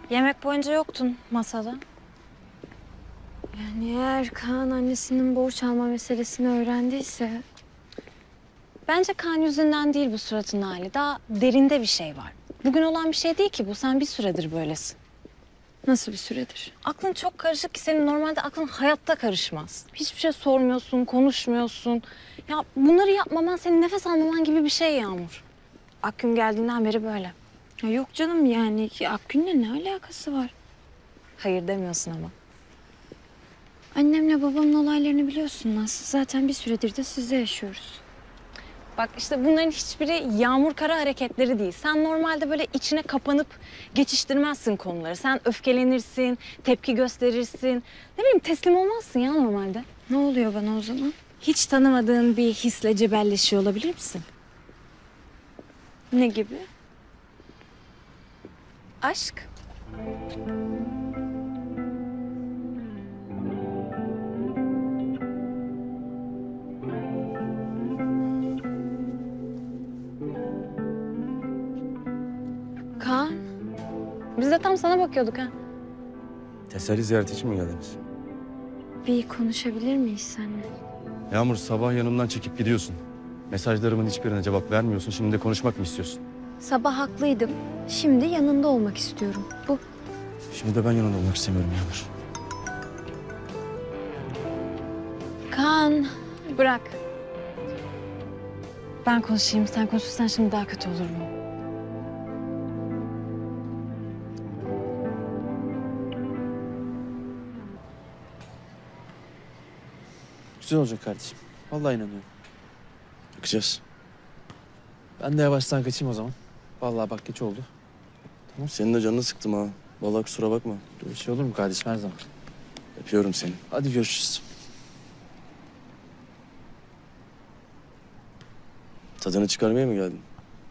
Yemek boyunca yoktun masada. Yani eğer Kaan annesinin borç alma meselesini öğrendiyse... Bence Kaan yüzünden değil bu suratın hali. Daha derinde bir şey var. Bugün olan bir şey değil ki bu. Sen bir süredir böylesin. Nasıl bir süredir? Aklın çok karışık ki senin normalde aklın hayatta karışmaz. Hiçbir şey sormuyorsun, konuşmuyorsun. Ya bunları yapmaman, senin nefes almaman gibi bir şey Yağmur. Akgün geldiğinden beri böyle. Ya yok canım yani Akgün'le ne alakası var? Hayır demiyorsun ama. Annemle babamın olaylarını biliyorsun Naz. Zaten bir süredir de sizde yaşıyoruz. Bak işte bunların hiçbiri Yağmur Kara hareketleri değil. Sen normalde böyle içine kapanıp geçiştirmezsin konuları. Sen öfkelenirsin, tepki gösterirsin. Ne bileyim teslim olmazsın ya normalde. Ne oluyor bana o zaman? Hiç tanımadığın bir hisle cebelleşiyor olabilir misin? Ne gibi? Aşk. Kaan, Biz de tam sana bakıyorduk ha. Teselli ziyareti için mi geldiniz? bir konuşabilir miyiz seninle? Yağmur, sabah yanımdan çekip gidiyorsun. Mesajlarımın hiçbirine cevap vermiyorsun. Şimdi de konuşmak mı istiyorsun? Sabah haklıydım. Şimdi yanında olmak istiyorum. Bu. Şimdi de ben yanında olmak istemiyorum Yağmur. Kaan. Bırak. Ben konuşayım, sen konuşursan şimdi daha kötü olur mu? Güzel olacak kardeşim. Vallahi inanıyorum. Bakacağız. Ben de yavaştan kaçayım o zaman. Vallahi bak geç oldu. Senin de canını sıktım ha. Vallahi kusura bakma. Bir şey olur mu kardeşim her zaman? Öpüyorum seni. Hadi görüşürüz. Tadını çıkarmaya mı geldin?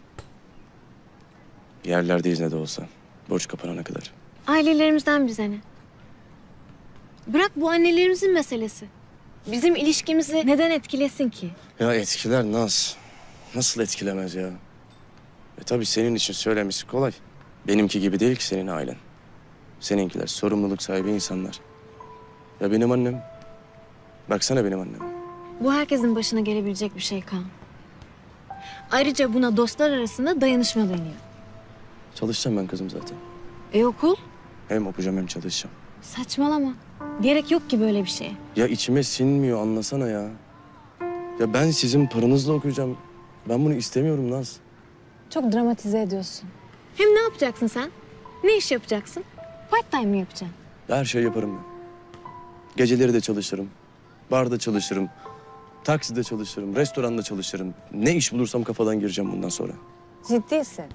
Yerlerdeyiz ne de olsa. Borç kapanana kadar. Ailelerimizden bize ne? Bırak bu annelerimizin meselesi. Bizim ilişkimizi neden etkilesin ki? Ya etkiler Naz. Nasıl etkilemez ya? Tabii senin için söylemesi kolay. Benimki gibi değil ki senin ailen. Seninkiler sorumluluk sahibi insanlar. Ya benim annem... Baksana benim annem. Bu herkesin başına gelebilecek bir şey Kaan. Ayrıca buna dostlar arasında dayanışma deniyor. Çalışacağım ben kızım zaten. Okul? Hem okuyacağım hem çalışacağım. Saçmalama. Gerek yok ki böyle bir şeye. Ya içime sinmiyor anlasana ya. Ya ben sizin paranızla okuyacağım. Ben bunu istemiyorum Naz. Çok dramatize ediyorsun. Hem ne yapacaksın sen? Ne iş yapacaksın? Part time mi yapacaksın? Her şeyi yaparım ben. Geceleri de çalışırım. Barda çalışırım. Takside çalışırım. Restoranda çalışırım. Ne iş bulursam kafadan gireceğim bundan sonra. Ciddisin.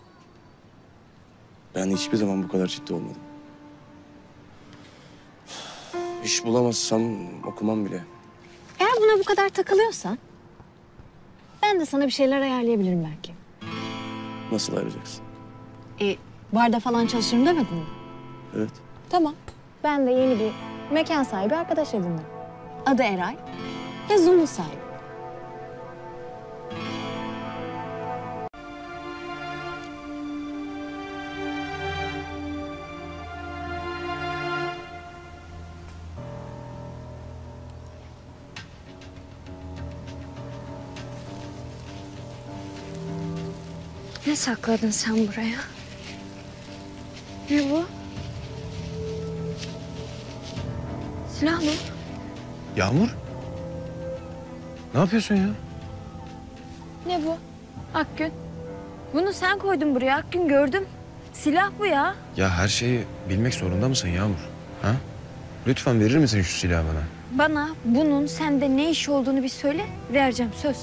Ben hiçbir zaman bu kadar ciddi olmadım. İş bulamazsam okumam bile. Eğer buna bu kadar takılıyorsan... ben de sana bir şeyler ayarlayabilirim belki. Nasıl ayıracaksın? Barda falan çalışırım demedin mi? Evet. Tamam. Ben de yeni bir mekan sahibi arkadaş edindim. Adı Eray ve Zoom'un sahibi. Ne sakladın sen buraya? Ne bu? Silah mı? Yağmur? Ne yapıyorsun ya? Ne bu? Akgün. Bunu sen koydun buraya Akgün, gördüm. Silah bu ya. Ya her şeyi bilmek zorunda mısın Yağmur? Ha? Lütfen verir misin şu silahı bana? Bana bunun sende ne iş olduğunu bir söyle, vereceğim söz.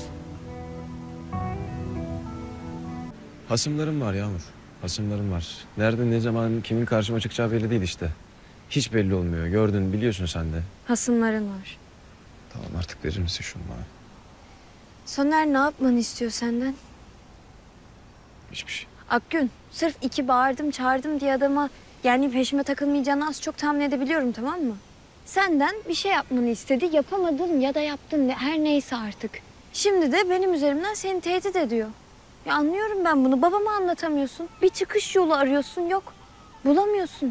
Hasımlarım var Yağmur. Hasımlarım var. Nerede, ne zaman, kimin karşıma çıkacağı belli değil işte. Hiç belli olmuyor. Gördün, biliyorsun sen de. Hasımların var. Tamam artık verir misin şunu bana? Soner ne yapmanı istiyor senden? Hiçbir şey. Akgün, sırf iki bağırdım çağırdım diye adama yani peşime takılmayacağını az çok tahmin edebiliyorum, tamam mı? Senden bir şey yapmanı istedi, yapamadın ya da yaptın, her neyse artık. Şimdi de benim üzerimden seni tehdit ediyor. Ya anlıyorum ben bunu, babama anlatamıyorsun. Bir çıkış yolu arıyorsun, yok. Bulamıyorsun.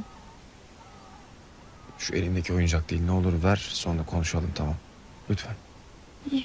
Şu elindeki oyuncak değil, ne olur ver, sonra konuşalım, tamam. Lütfen. İyi.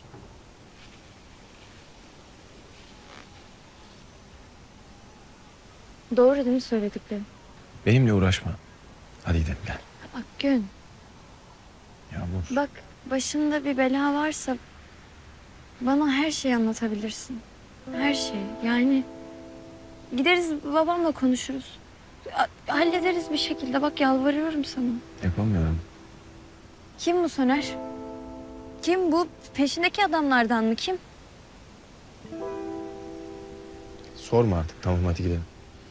Doğru değil mi söylediklerim? Benimle uğraşma. Hadi gidelim, gel. Bak Gün, Yağmur. bak başında bir bela varsa bana her şeyi anlatabilirsin. Her şey. Yani gideriz babamla konuşuruz. Hallederiz bir şekilde. Bak yalvarıyorum sana. Yapamıyorum. Kim bu Soner? Kim bu? Peşindeki adamlardan mı? Kim? Sorma artık, tamam hadi gidelim.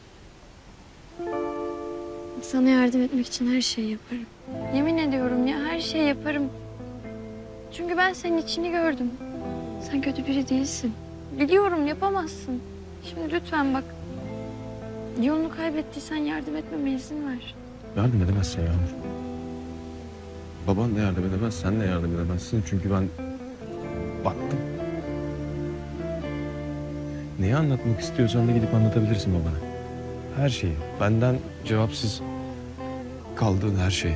Sana yardım etmek için her şeyi yaparım. Yemin ediyorum ya her şeyi yaparım. Çünkü ben senin içini gördüm. Sen kötü biri değilsin. Biliyorum yapamazsın. Şimdi lütfen bak. Yolunu kaybettiysen yardım etmeme izin ver. Yardım edemezsin Yağmur. Baban da yardım edemez, sen de yardım edemezsin. Çünkü ben baktım. Neyi anlatmak istiyorsan da gidip anlatabilirsin babana. Her şeyi. Benden cevapsız kaldığın her şeyi.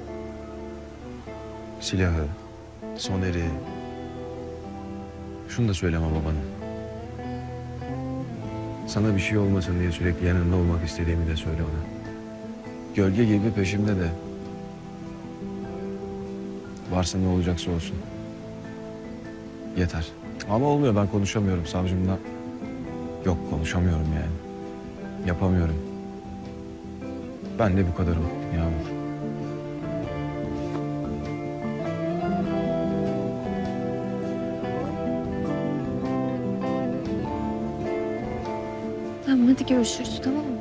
Silahı, Soner'i. Şunu da söyleme babana. Sana bir şey olmasın diye sürekli yanında olmak istediğimi de söyle ona. Gölge gibi peşimde de. Varsa ne olacaksa olsun. Yeter. Ama olmuyor, ben konuşamıyorum savcımla. Yok, konuşamıyorum yani. Yapamıyorum. Ben de bu kadarım Yağmur. Tamam hadi görüşürüz tamam mı?